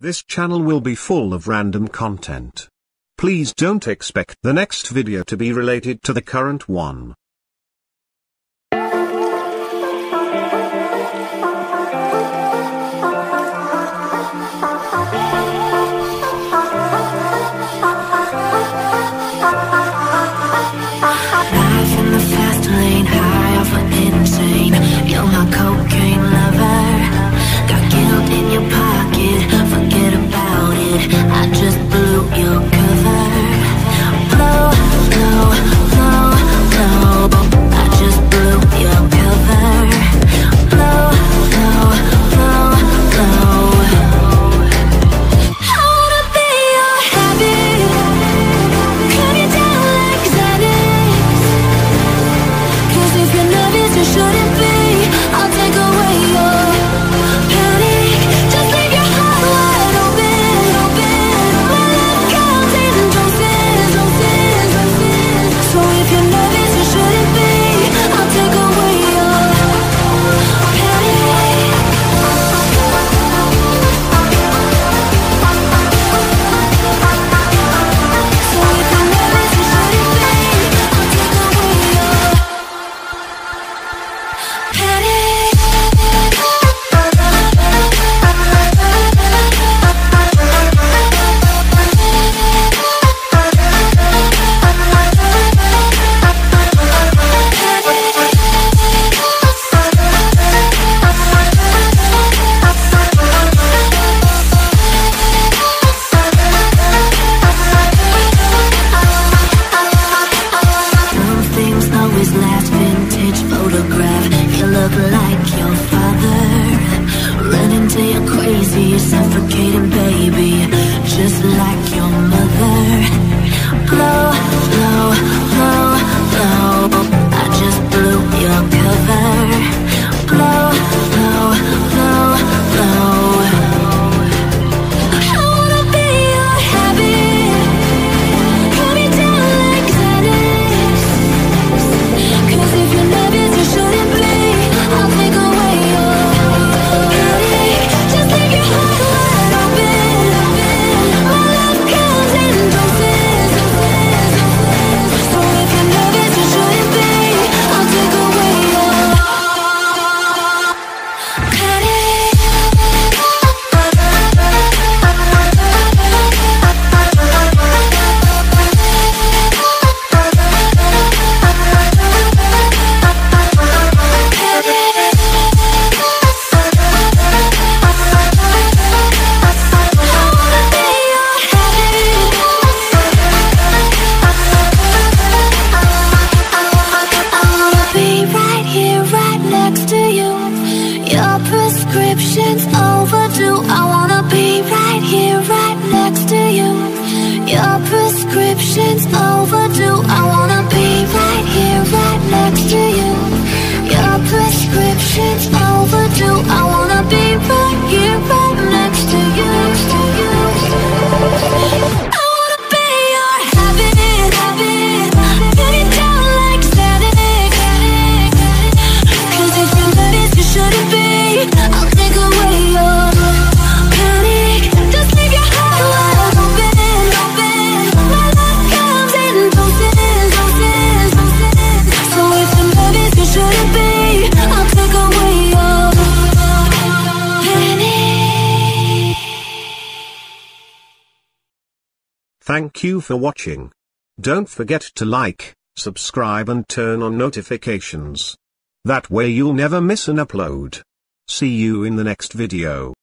This channel will be full of random content. Please don't expect the next video to be related to the current one. Life in the fast lane, high off an insane. You're my cocaine lover. Got guilt in your pocket, forget about it. I just blew your cover. Blow, blow, blow, blow. I just blew your cover. Blow, blow, blow, blow. I wanna be your habit. Cut it down like Xanax. 'Cause if you're nervous, you shouldn't be. I'll take away your panic. Just leave your heart wide open, open. My love comes in doses, doses, doses. So if you're nervous, you shouldn't be. I'll take away your panic. So if you're nervous, you shouldn't be. I'll take away your Some things always last, vintage photograph. You look like your father. Running till you're crazy, suffocating baby, just like your mother. Blow, blow, blow, blow. I just blew your cover. Blow, blow, blow, blow. I wanna be your habit. Cut me down like Xanax. 'Cause if you're nervous, you shouldn't be. I'll take away your panic. Just leave your heart wide open, open. My love comes in doses, doses, doses. So if you're nervous, you shouldn't be. I'll take away your prescription's overdue. I wanna be right here, right next to you. Your prescription's overdue. I wanna be right here, right next to you. Your prescription's overdue. I wanna be right here, right next to you. I wanna be your habit, habit. Get it down like Xanax. 'Cause if you're nervous, you shouldn't be. I'll take away your panic. Just leave your heart wide open, open. My love comes in doses, doses, doses. So if you're nervous, you shouldn't be. I'll take away your panic. Thank you for watching. Don't forget to like, subscribe and turn on notifications. That way you'll never miss an upload. See you in the next video.